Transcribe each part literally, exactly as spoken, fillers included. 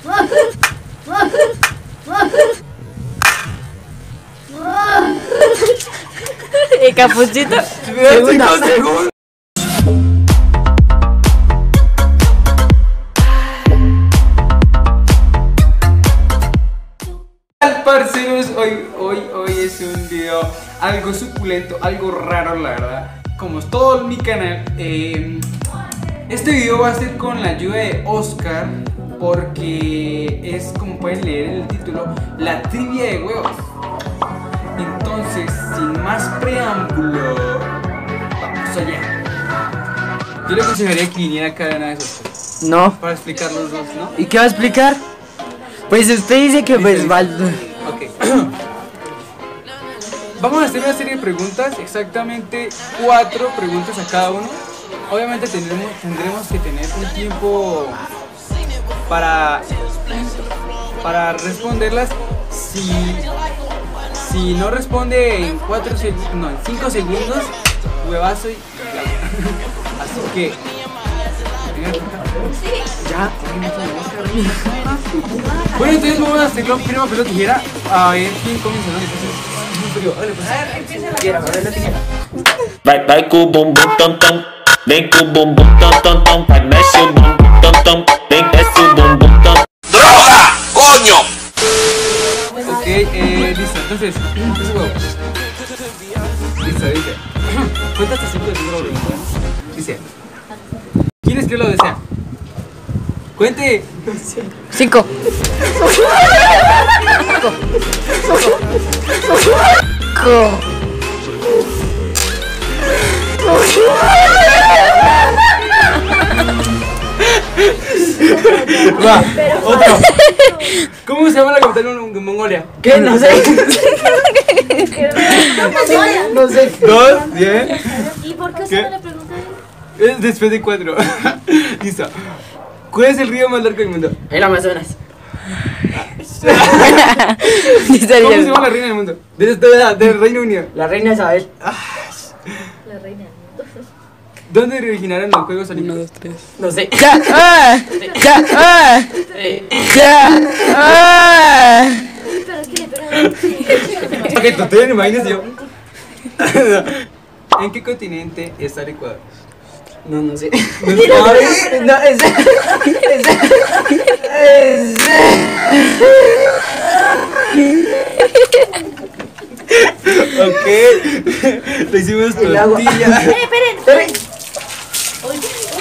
¿Y Capuchito? Segunda. Segundos. Parceros, hoy, hoy, hoy es un video algo suculento, algo raro la verdad, como es todo mi canal. eh, Este video va a ser con la ayuda de Oscar, porque es, como pueden leer en el título, la trivia de huevos. Entonces, sin más preámbulo, vamos allá. Yo le aconsejaría que viniera cada una de esos No. para explicar los dos, ¿no? ¿Y qué va a explicar? Pues usted dice que pues va. Ok. Vamos a hacer una serie de preguntas, exactamente cuatro preguntas a cada uno. Obviamente tendremos, tendremos que tener un tiempo para, para responderlas. Si, si no responde en cuatro segundos, no, en cinco segundos, huevazo y así que ya. Bueno, entonces vamos a hacerlo firma, pero tijera. A ver quién comienza, ¿no? Entonces, dale, pues. Tijera, ahora la tijera. Vai, vai com o bumbum tom tom, vem com o bumbum tom tom tom, vai mexe o bumbum tom tom, vem desce o bumbum tom. ¡Droga! ¡Coño! Ok, eh, listo, entonces, entonces huevos. Listo, dice. Cuenta hasta cinco de tu pregunta. Dice. ¿Quién es que lo desea? Cuente. Cinco. Cinco. Va, otro. ¿Cómo se llama la capital de Mongolia? ¿Qué? No sé. No sé. Dos, diez. ¿Y por qué ¿Qué? se me le pregunta? Es después de cuatro. Listo. ¿Cuál es el río más largo del mundo? El Amazonas. ¿Cómo se llama la reina del mundo? De esta del Reino Unido. La reina Isabel. La reina del mundo. ¿Dónde originaron los Juegos Olímpicos? Uno, dos, tres. No sé. Ya. Ah, ya. Ah, ya. Ah. Pero es que le pegan. Ok, tú te imaginas yo. ¿En qué continente está el Ecuador? No, no sé. ¿No sabes? No, ese. Ese. Ese. Ok. Le hicimos El agua. tortilla. ¡Eh, esperen! Esperen. Uy,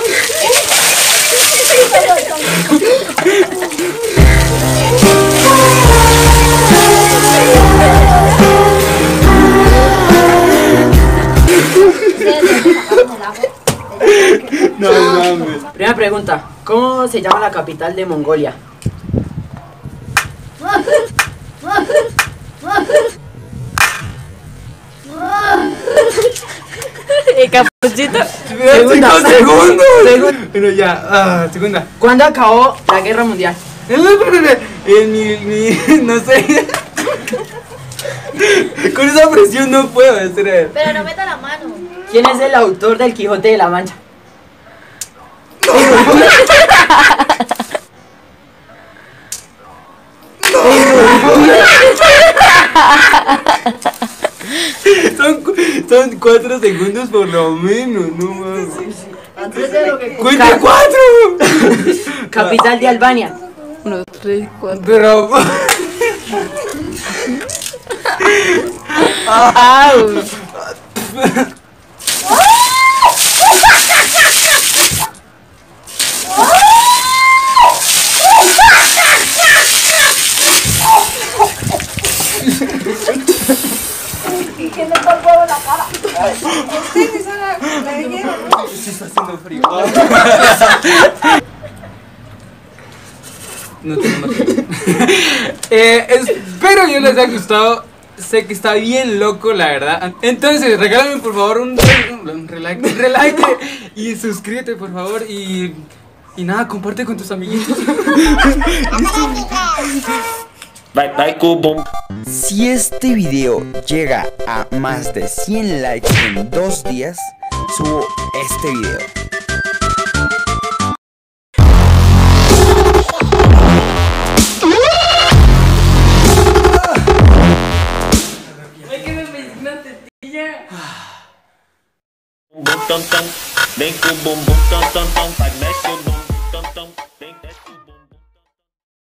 No mames. Primera pregunta. ¿Cómo se llama la capital de Mongolia? ¿Y Capuchito? Segunda. Segunda. Segundos. Segunda. Bueno, ya. Ah, segunda. ¿Cuándo acabó la guerra mundial? En mi, mi, no sé. Con esa presión no puedo hacer. pero no meta la mano. ¿Quién es el autor del Quijote de la Mancha? Son, son cuatro segundos por lo menos, no mames. Antes de lo que ¡Cuenta cuatro! Capital de Albania. Uno, tres, cuatro. Pero. Au. ¿Y quién le colgó la cara? Usted hizo la hielo, ¿no? Sí, está haciendo frío. No tengo más. eh, espero que les haya gustado. Sé que está bien loco, la verdad. Entonces, regálame por favor un, un, un relike, un relike y suscríbete, por favor. Y, y nada, comparte con tus amiguitos. Vai, vai com o bumbum. Si este video llega a más de cien likes en dos días, subo este video. Boom, boom, dum, dum. Make boom, boom, boom, dum, dum, dum. Like